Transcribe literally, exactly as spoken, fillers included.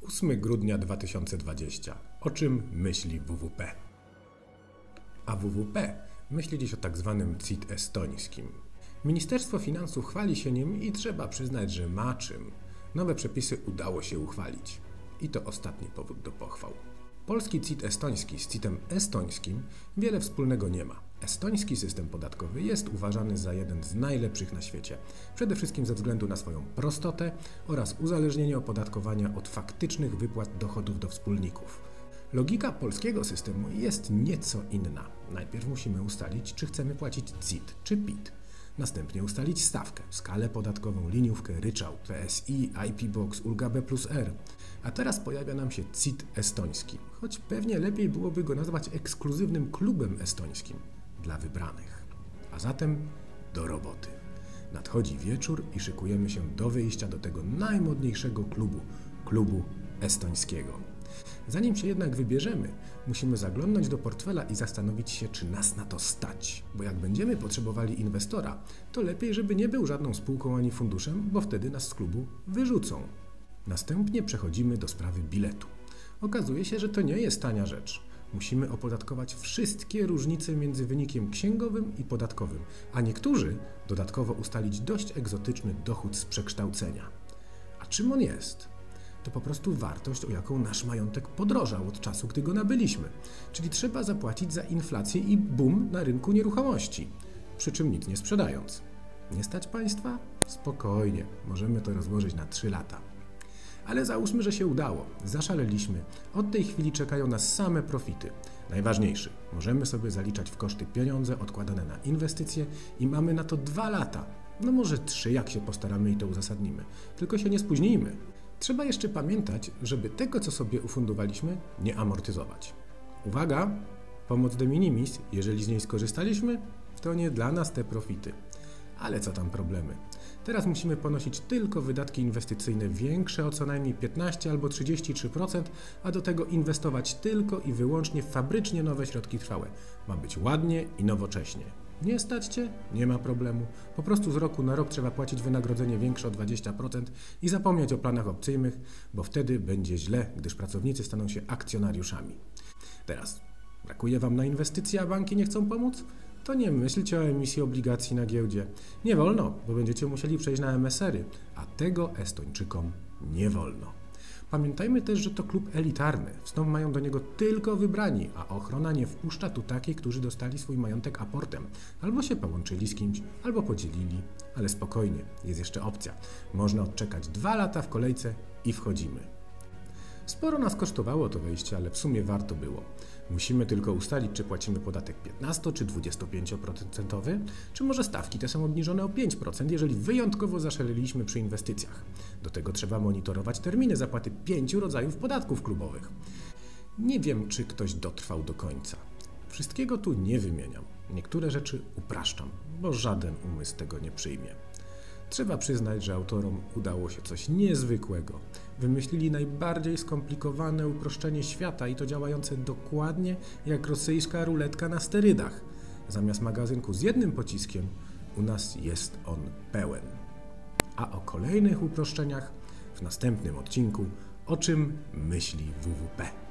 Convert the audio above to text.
ósmego grudnia dwa tysiące dwudziestego. O czym myśli W W P? A W W P myśli dziś o tak zwanym C I T estońskim. Ministerstwo Finansów chwali się nim i trzeba przyznać, że ma czym. Nowe przepisy udało się uchwalić. I to ostatni powód do pochwał. Polski C I T estoński z C I T-em estońskim wiele wspólnego nie ma. Estoński system podatkowy jest uważany za jeden z najlepszych na świecie. Przede wszystkim ze względu na swoją prostotę oraz uzależnienie opodatkowania od faktycznych wypłat dochodów do wspólników. Logika polskiego systemu jest nieco inna. Najpierw musimy ustalić, czy chcemy płacić C I T czy P I T. Następnie ustalić stawkę, skalę podatkową, liniówkę, ryczałt, P S I, I P Box, ulga B plus R. A teraz pojawia nam się C I T estoński, choć pewnie lepiej byłoby go nazwać ekskluzywnym klubem estońskim dla wybranych. A zatem do roboty. Nadchodzi wieczór i szykujemy się do wyjścia do tego najmodniejszego klubu, klubu estońskiego. Zanim się jednak wybierzemy, musimy zaglądnąć do portfela i zastanowić się, czy nas na to stać. Bo jak będziemy potrzebowali inwestora, to lepiej, żeby nie był żadną spółką ani funduszem, bo wtedy nas z klubu wyrzucą. Następnie przechodzimy do sprawy biletu. Okazuje się, że to nie jest tania rzecz. Musimy opodatkować wszystkie różnice między wynikiem księgowym i podatkowym, a niektórzy dodatkowo ustalić dość egzotyczny dochód z przekształcenia. A czym on jest? To po prostu wartość, o jaką nasz majątek podrożał od czasu, gdy go nabyliśmy. Czyli trzeba zapłacić za inflację i boom na rynku nieruchomości, przy czym nic nie sprzedając. Nie stać Państwa? Spokojnie, możemy to rozłożyć na trzy lata. Ale załóżmy, że się udało, zaszaleliśmy. Od tej chwili czekają nas same profity. Najważniejszy, możemy sobie zaliczać w koszty pieniądze odkładane na inwestycje i mamy na to dwa lata. No może trzy, jak się postaramy i to uzasadnimy. Tylko się nie spóźnijmy. Trzeba jeszcze pamiętać, żeby tego, co sobie ufundowaliśmy, nie amortyzować. Uwaga! Pomoc de minimis, jeżeli z niej skorzystaliśmy, to nie dla nas te profity. Ale co tam problemy? Teraz musimy ponosić tylko wydatki inwestycyjne większe o co najmniej piętnaście albo trzydzieści trzy procent, a do tego inwestować tylko i wyłącznie w fabrycznie nowe środki trwałe. Ma być ładnie i nowocześnie. Nie stać Cię? Nie ma problemu. Po prostu z roku na rok trzeba płacić wynagrodzenie większe o dwadzieścia procent i zapomnieć o planach opcyjnych, bo wtedy będzie źle, gdyż pracownicy staną się akcjonariuszami. Teraz, brakuje Wam na inwestycje, a banki nie chcą pomóc? To nie myślcie o emisji obligacji na giełdzie. Nie wolno, bo będziecie musieli przejść na M S R-y, a tego Estończykom nie wolno. Pamiętajmy też, że to klub elitarny. Wstęp mają do niego tylko wybrani, a ochrona nie wpuszcza tu takich, którzy dostali swój majątek aportem. Albo się połączyli z kimś, albo podzielili. Ale spokojnie, jest jeszcze opcja. Można odczekać dwa lata w kolejce i wchodzimy. Sporo nas kosztowało to wejście, ale w sumie warto było. Musimy tylko ustalić, czy płacimy podatek piętnasto czy dwudziestopięcioprocentowy, czy może stawki te są obniżone o pięć procent, jeżeli wyjątkowo zaszaleliśmy przy inwestycjach. Do tego trzeba monitorować terminy zapłaty pięciu rodzajów podatków klubowych. Nie wiem, czy ktoś dotrwał do końca. Wszystkiego tu nie wymieniam. Niektóre rzeczy upraszczam, bo żaden umysł tego nie przyjmie. Trzeba przyznać, że autorom udało się coś niezwykłego. Wymyślili najbardziej skomplikowane uproszczenie świata i to działające dokładnie jak rosyjska ruletka na sterydach. Zamiast magazynku z jednym pociskiem, u nas jest on pełen. A o kolejnych uproszczeniach w następnym odcinku, o czym myśli W W P.